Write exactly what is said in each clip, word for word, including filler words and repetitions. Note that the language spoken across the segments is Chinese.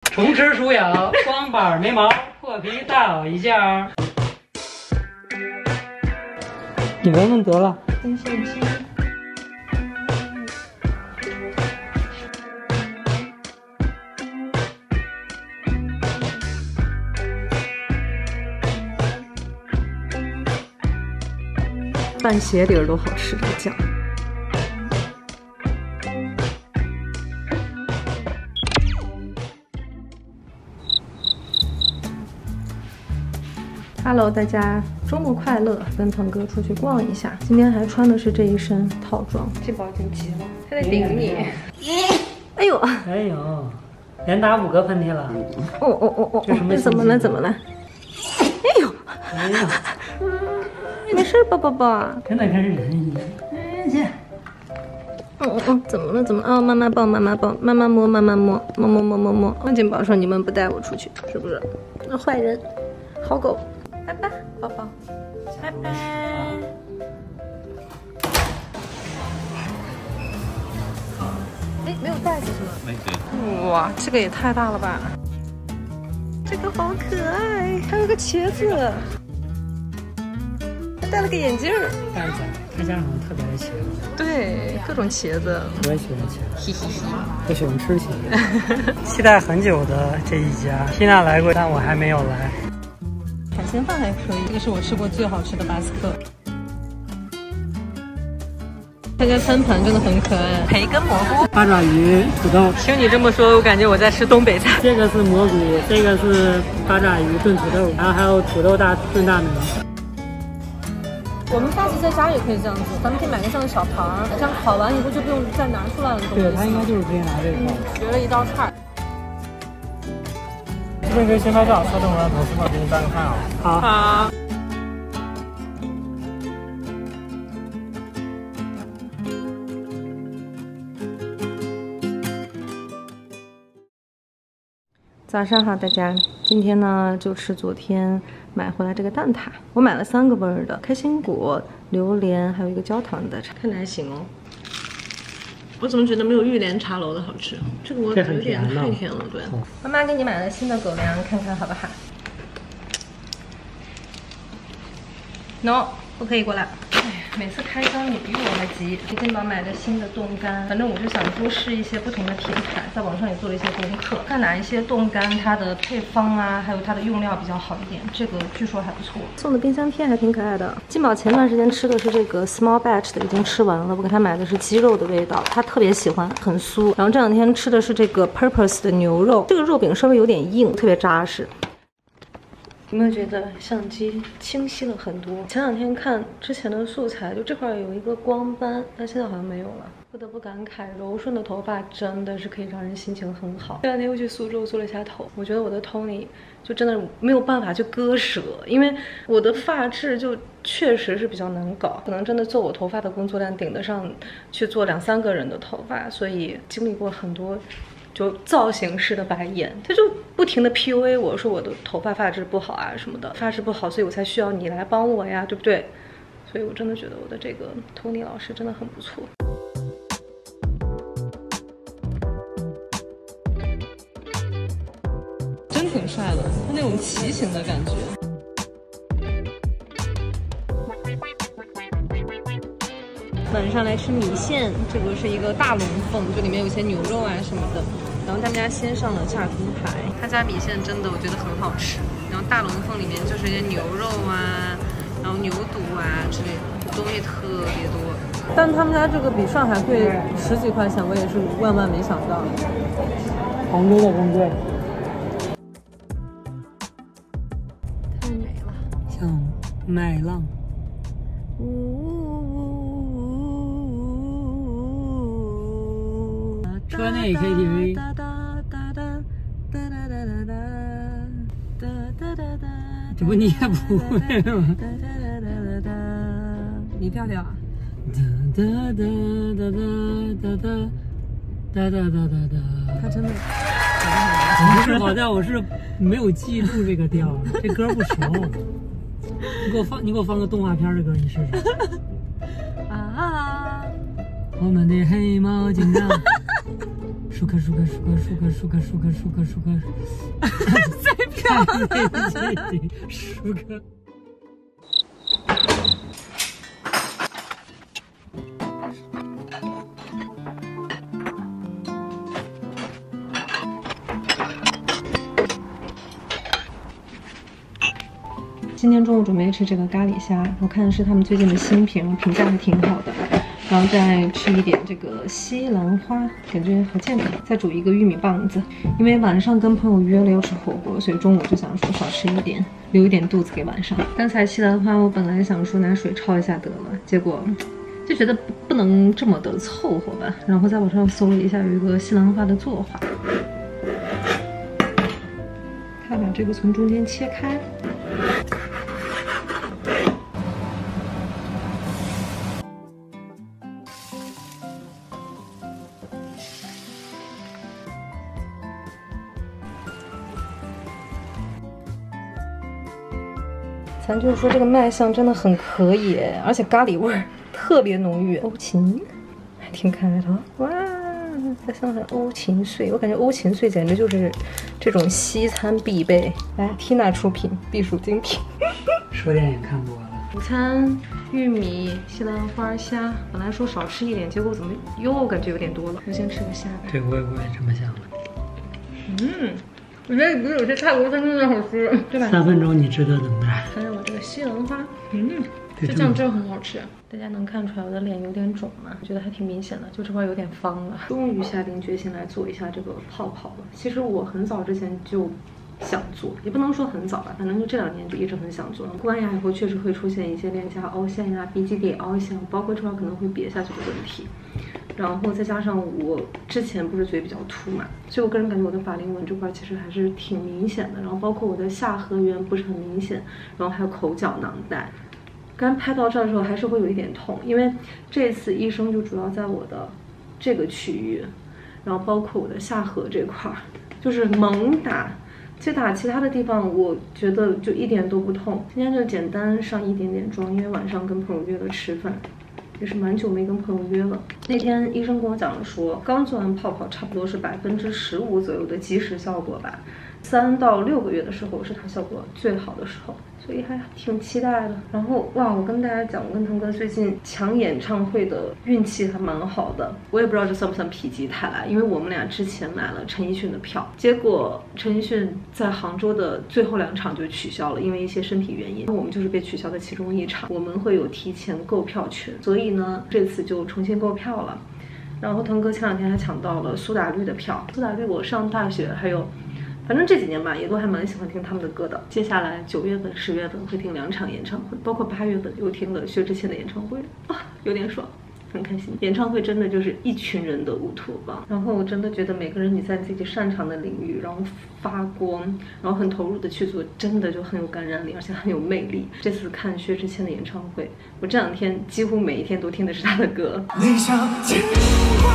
虫吃鼠咬，光板没毛，破皮大袄一件儿。你闻闻得了。 跟相机。拌鞋底儿都好吃，这个酱。Hello， 大家周末快乐！跟腾哥出去逛一下，今天还穿的是这一身套装。这宝已经急了，他在顶你。哎呦！ 哎呦，连打五个喷嚏了。 哦哦哦哦！这什么？怎么了？怎么了？哎呦！ 哎呦！ 没事吧，宝宝？ 真的跟人一样。哎去。 嗯嗯嗯，怎么了？怎么？哦，妈妈抱，妈妈抱，妈妈摸，妈妈摸，摸摸摸摸摸。那金宝说你们不带我出去，是不是？那坏人，好狗。拜拜，宝宝，拜拜。哎，没有袋子是吗？没有。哇，这个也太大了吧！这个好可爱，还有个茄子，还戴了个眼镜儿。 袋子，他家好像特别爱茄子。对， 各种茄子。 我也喜欢茄子，嘻嘻嘻，我喜欢吃茄子。期待很久的这一家，缇娜来过，但我还没有来。 海鲜饭还可以，这个是我吃过最好吃的巴斯克。这家餐盘真的很可爱，培根蘑菇、 八爪鱼、土豆。 听你这么说，我感觉我在吃东北菜。 这个是蘑菇，这个是八爪鱼炖土豆，然后还有土豆大炖大鹅。 我们下次在家也可以这样子，咱们可以买个这样的小盘，这样烤完以后就不用再拿出来了。 对，它应该就是直接拿这个。 嗯，学了一道菜。 这边可以先拍照，稍等我让同事们给你办个菜啊。好。好。 早上好，大家，今天呢就吃昨天买回来这个蛋挞，我买了三个味儿的，开心果、榴莲，还有一个焦糖的，看着还行哦。我怎么觉得没有玉莲茶楼的好吃？这个我有点太甜了，对。妈妈给你买了新的狗粮，看看好不好 ？No， 不可以过来。每次开箱你比我还急。给金宝买的新的冻干，反正我就想多试一些不同的品牌，在网上也做了一些功课，看哪一些冻干它的配方啊，还有它的用料比较好一点。这个据说还不错。送的冰箱贴还挺可爱的。金宝前段时间吃的是这个 small batch 的，已经吃完了。我给他买的是鸡肉的味道，他特别喜欢，很酥。然后这两天吃的是这个 purpose 的牛肉，这个肉饼稍微有点硬，特别扎实。有没有觉得相机清晰了很多？前两天看之前的素材，就这块有一个光斑，但现在好像没有了。不得不感慨，柔顺的头发真的是可以让人心情很好。这两天又去苏州做了一下头，我觉得我的 Tony 就真的没有办法去割舍，因为我的发质就确实是比较难搞，可能真的做我头发的工作量顶得上去做两三个人的头发，所以经历过很多。就造型师的白眼，他就不停的 P U A 我说我的头发发质不好啊什么的，发质不好，所以我才需要你来帮我呀，对不对？所以我真的觉得我的这个 Tony 老师真的很不错。真挺帅的，他那种骑行的感觉。晚上来吃米线，这个是一个大龙凤，就里面有一些牛肉啊什么的。然后他们家先上了炸猪排，他家米线真的我觉得很好吃。然后大龙凤里面就是一些牛肉啊，然后牛肚啊之类的，东西特别多。但他们家这个比上海贵十几块钱，我也是万万没想到。 杭州的更贵。 太美了， 像麦浪。车内 K T V， 这不你也不会吗？ 你调调啊？ 哒哒哒哒哒哒哒哒哒哒哒。 他真的不是好调，我是没有记住这个调，这歌不熟。你给我放，你给我放个动画片的歌，你试试。啊！我们的黑猫警长。 舒克舒克舒克舒克舒克舒克舒克舒克， 随便舒克。 今天中午准备吃这个咖喱虾，我看的是他们最近的新品，评价还挺好的。然后再吃一点这个西兰花，感觉好健康。再煮一个玉米棒子，因为晚上跟朋友约了要吃火锅，所以中午就想说少吃一点，留一点肚子给晚上。刚才西兰花我本来想说拿水焯一下得了，结果就觉得不能这么的凑合吧。然后在网上搜了一下，有一个西兰花的做法，他把这个从中间切开。咱就是说这个卖相真的很可以，而且咖喱味儿特别浓郁。欧芹还挺可爱的，哇！再上上欧芹碎，我感觉欧芹碎简直就是这种西餐必备。来 ，Tina 出品，必属精品。 说电影看多了。 午餐玉米、西兰花虾，本来说少吃一点，结果怎么又感觉有点多了？我先吃个虾吧。 对，我也我也这么想的。 嗯。我觉得比有些泰国餐厅的好吃，对吧？ 三分钟你值得等待。 看看我这个西兰花，嗯，这酱真的很好吃。大家能看出来我的脸有点肿吗？我觉得还挺明显的，就这块有点方了。终于下定决心来做一下这个泡泡了。其实我很早之前就想做，也不能说很早吧，反正就这两年就一直很想做。箍完牙以后确实会出现一些脸颊凹陷呀、鼻基底凹陷，包括这块可能会瘪下去的问题。然后再加上我之前不是嘴比较凸嘛，所以我个人感觉我的法令纹这块其实还是挺明显的。然后包括我的下颌缘不是很明显，然后还有口角囊袋。刚拍到这儿的时候还是会有一点痛，因为这次医生就主要在我的这个区域，然后包括我的下颌这块，就是猛打。其实打其他的地方，我觉得就一点都不痛。今天就简单上一点点妆，因为晚上跟朋友约了吃饭。也是蛮久没跟朋友约了。那天医生跟我讲了说，刚做完泡泡差不多是百分之十五左右的即时效果吧，三到六个月的时候是它效果最好的时候，所以还挺期待的。然后哇，我跟大家讲，我跟腾哥最近抢演唱会的运气还蛮好的。我也不知道这算不算否极泰来，因为我们俩之前买了陈奕迅的票，结果陈奕迅在杭州的最后两场就取消了，因为一些身体原因，我们就是被取消的其中一场。我们会有提前购票权，所以呢这次就重新购票了。然后腾哥前两天还抢到了苏打绿的票，苏打绿我上大学还有反正这几年吧，也都还蛮喜欢听他们的歌的。接下来九月份、十月份会听两场演唱会，包括八月份又听了薛之谦的演唱会啊，有点爽，很开心。演唱会真的就是一群人的乌托邦，然后我真的觉得每个人你在自己擅长的领域，然后发光，然后很投入的去做，真的就很有感染力，而且很有魅力。这次看薛之谦的演唱会，我这两天几乎每一天都听的是他的歌。你想牵挂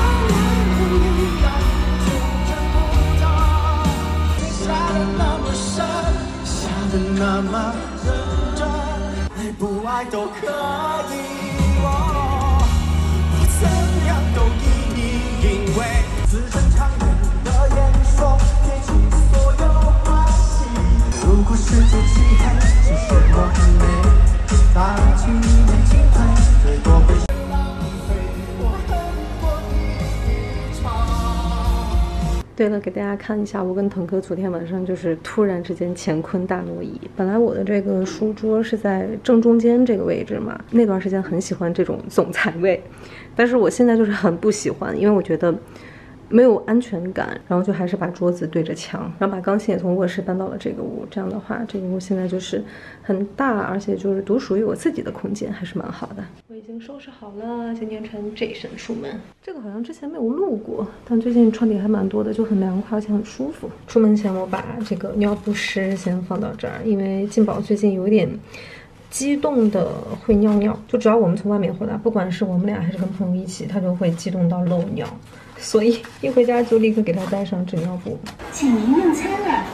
那么认真，爱不爱都可以，哦，怎样都依你，因为字正腔圆的演说撇清所有关系。如果世界漆黑，其实我很美，放弃你的进退，最多会是浪费。我恨过你一场。对了，给大家看一下，我跟腾哥昨天晚上就是突然之间乾坤大挪移。本来我的这个书桌是在正中间这个位置嘛，那段时间很喜欢这种总裁位，但是我现在就是很不喜欢，因为我觉得没有安全感，然后就还是把桌子对着墙，然后把钢琴也从卧室搬到了这个屋。这样的话，这个屋现在就是很大，而且就是独属于我自己的空间，还是蛮好的。我已经收拾好了，今天穿这身出门。这个好像之前没有录过，但最近穿的也还蛮多的，就很凉快，而且很舒服。出门前我把这个尿不湿先放到这儿，因为静宝最近有点激动的会尿尿，就只要我们从外面回来，不管是我们俩还是跟朋友一起，他就会激动到漏尿。所以一回家就立刻给他带上纸尿布。请您用餐了。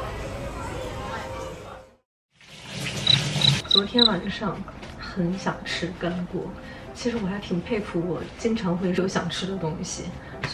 昨天晚上很想吃干锅，其实我还挺佩服我经常会有想吃的东西，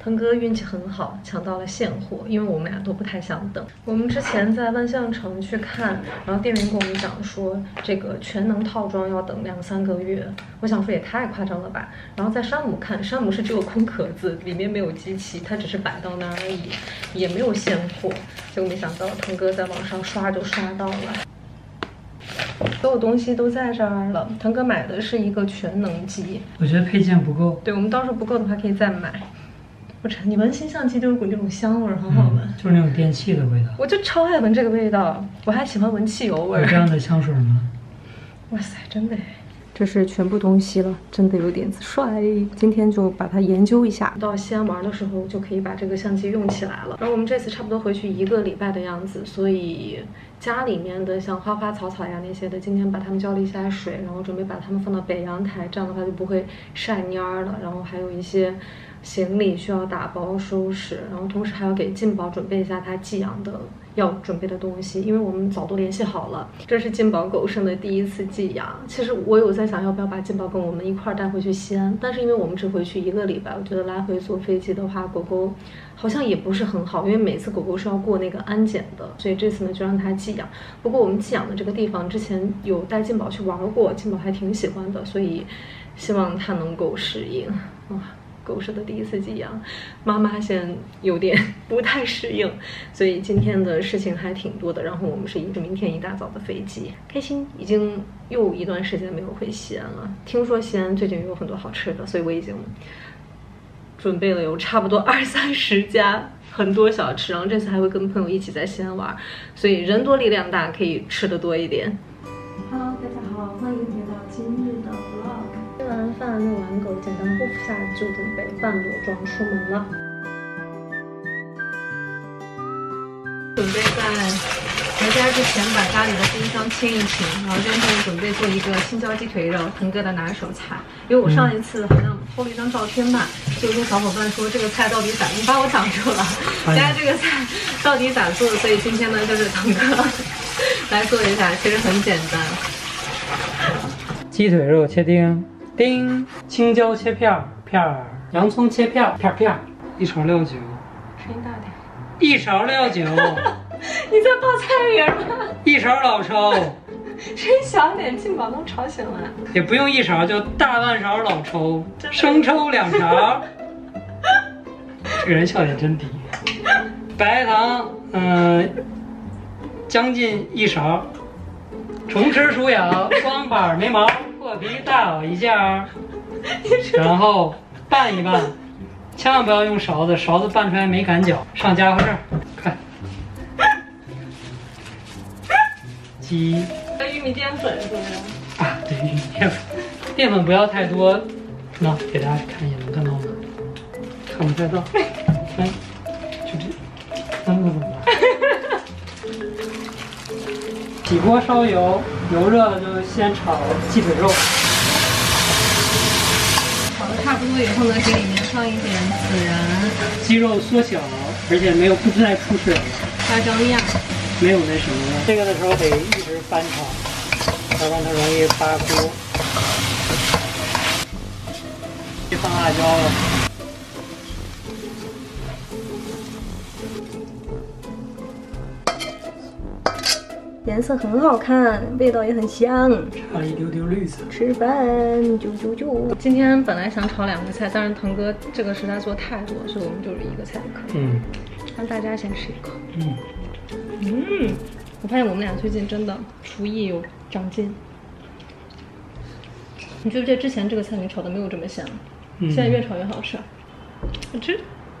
腾哥运气很好，抢到了现货，因为我们俩都不太想等。我们之前在万象城去看，然后店员跟我们讲说，这个全能套装要等两三个月。我想说也太夸张了吧。然后在山姆看，山姆是只有空壳子，里面没有机器，它只是摆到那儿而已，也没有现货。结果没想到腾哥在网上刷就刷到了。所有东西都在这儿了。腾哥买的是一个全能机， 我觉得配件不够。 对，我们到时候不够的话可以再买。我真，你闻新相机就有股那种香味儿，很好闻、嗯， 就是那种电器的味道。 我就超爱闻这个味道，我还喜欢闻汽油味儿。 有这样的香水吗？ 哇塞，真的。这是全部东西了，真的有点子帅。今天就把它研究一下，到西安玩的时候就可以把这个相机用起来了。然后我们这次差不多回去一个礼拜的样子，所以家里面的像花花草草呀那些的，今天把它们浇了一下水，然后准备把它们放到北阳台，这样的话就不会晒蔫儿了。然后还有一些行李需要打包收拾，然后同时还要给进宝准备一下他寄养的要准备的东西，因为我们早都联系好了。这是进宝狗生的第一次寄养，其实我有在想要不要把进宝跟我们一块带回去西安，但是因为我们只回去一个礼拜，我觉得来回坐飞机的话，狗狗好像也不是很好，因为每次狗狗是要过那个安检的，所以这次呢就让它寄养。不过我们寄养的这个地方之前有带进宝去玩过，进宝还挺喜欢的，所以希望它能够适应。哇，狗舍的第一次寄养，妈妈先有点不太适应，所以今天的事情还挺多的。然后我们是一个明天一大早的飞机，开心。已经又一段时间没有回西安了，听说西安最近有很多好吃的，所以我已经准备了有差不多二三十家很多小吃，然后这次还会跟朋友一起在西安玩，所以人多力量大，可以吃的多一点。Hello， 大家好，欢迎回到今日的 vlog。吃完饭遛完狗，简单护肤下就准备半裸妆出门了。准备在回家之前把家里的冰箱清一清，然后今天准备做一个青椒鸡腿肉，腾哥的拿手菜。因为我上一次好像偷了一张照片吧，就跟小伙伴说这个菜到底咋，你把我挡住了，家这个菜到底咋做的？所以今天呢，就是腾哥来做一下，其实很简单。 鸡腿肉切丁，丁；青椒切片儿片儿；洋葱切片儿片儿片儿；一勺料酒， 声音大点。 一勺料酒。 你在报菜名吗？ 一勺老抽。 声音小点，进宝能吵醒了。 也不用一勺，就大半勺老抽，生抽两勺。这个人笑点真低。白糖，嗯、呃，将近一勺。虫吃鼠咬，光板没毛，破皮大袄一件。然后拌一拌，千万不要用勺子，勺子拌出来没擀角。上家伙事儿，看。鸡。 玉米淀粉是不是？ 啊，对，玉米淀粉，淀粉不要太多。那给大家看一眼，能看到吗？看不太到。看，就这，三个怎么了？起锅烧油，油热了就先炒鸡腿肉。 炒的差不多以后呢，给里面放一点孜然。 鸡肉缩小，而且没有不再出水了。 花椒面。 没有那什么了。这个的时候得一直翻炒，要不然它容易发锅。放辣椒了。 颜色很好看，味道也很香， 差了一丢丢绿色。 吃饭啾啾啾！今天本来想炒两个菜，但是腾哥这个实在做太多，所以我们就是一个菜就可以。 嗯， 让大家先吃一口。 嗯嗯，我发现我们俩最近真的厨艺有长进。你觉不觉得之前这个菜你炒的没有这么香？嗯、现在越炒越好吃。好吃。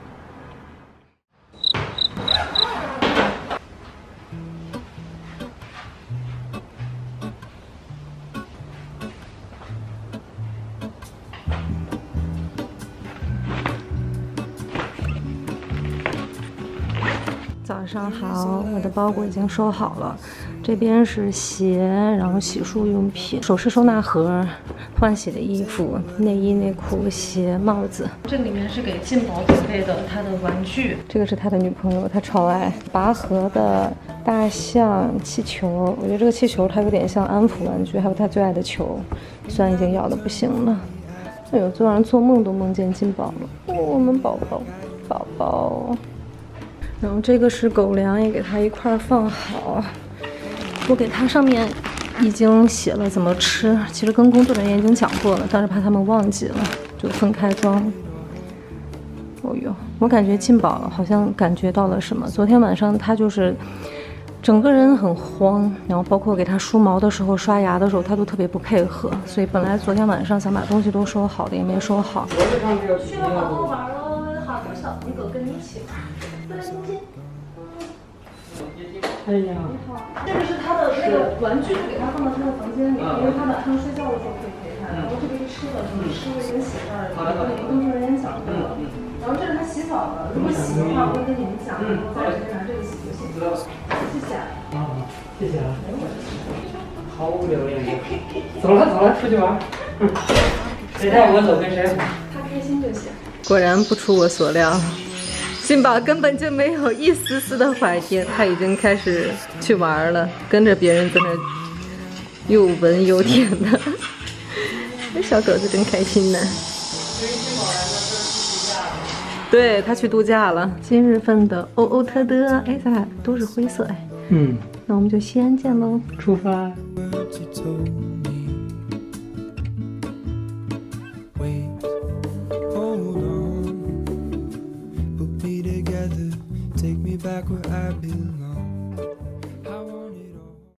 早上好，我的包裹已经收好了，这边是鞋，然后洗漱用品、首饰收纳盒、换洗的衣服、内衣、内裤、鞋、帽子。这里面是给进宝准备的他的玩具，这个是他的女朋友，他超爱拔河的大象气球，我觉得这个气球它有点像安抚玩具，还有他最爱的球，虽然已经咬的不行了。哎呦，昨晚上做梦都梦见进宝了，哦，我们宝宝。 宝宝。然后这个是狗粮，也给它一块放好。我给它上面已经写了怎么吃，其实跟工作人员已经讲过了，但是怕他们忘记了，就分开装。哦哟，我感觉进宝好像感觉到了什么。昨天晚上他就是整个人很慌，然后包括给他梳毛的时候、刷牙的时候，他都特别不配合。所以本来昨天晚上想把东西都收好的，也没收好。去了好多玩了，好多小朋友跟你一起玩。过来，东西。 哎呀， 你好，这个是他的那个玩具，给他放到他的房间里，因为他晚上睡觉的时候可以陪他。然后这个是吃的，什么吃的跟洗这儿，跟工作人员讲过了。然后这是他洗澡的，如果洗的话，我会跟你们讲，然后再直接拿这个洗就行。谢谢。 啊，谢谢啊。毫无留恋。走了走了，出去玩。谁带我走跟谁好。 他开心就行。果然不出我所料。金宝根本就没有一丝丝的怀念，他已经开始去玩了，跟着别人在那又闻又舔的。这小狗子真开心呢。对他去度假了。今日份的欧欧特的，哎，咱俩都是灰色哎。嗯，那我们就先见喽， 出发。 Take me back where I belong.